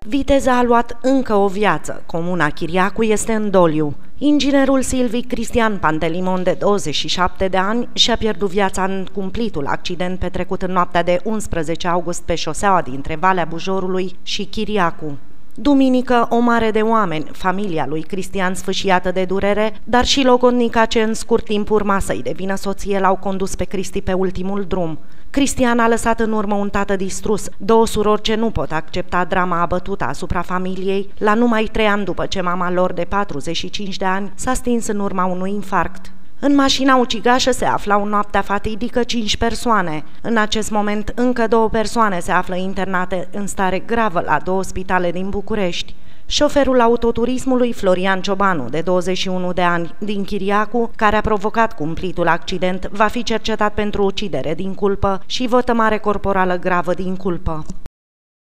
Viteza a luat încă o viață. Comuna Chiriacu este în doliu. Inginerul silvic Cristian Pantelimon, de 27 de ani, și-a pierdut viața în cumplitul accident petrecut în noaptea de 11 august pe șoseaua dintre Valea Bujorului și Chiriacu. Duminică, o mare de oameni, familia lui Cristian sfâșiată de durere, dar și logodnica ce în scurt timp urma să-i devină soție, l-au condus pe Cristi pe ultimul drum. Cristian a lăsat în urmă un tată distrus, două surori ce nu pot accepta drama abătută asupra familiei, la numai 3 ani după ce mama lor de 45 de ani s-a stins în urma unui infarct. În mașina ucigașă se aflau noaptea fatidică 5 persoane. În acest moment încă 2 persoane se află internate în stare gravă la 2 spitale din București. Șoferul autoturismului Florian Ciobanu, de 21 de ani, din Chiriacu, care a provocat cumplitul accident, va fi cercetat pentru ucidere din culpă și vătămare corporală gravă din culpă.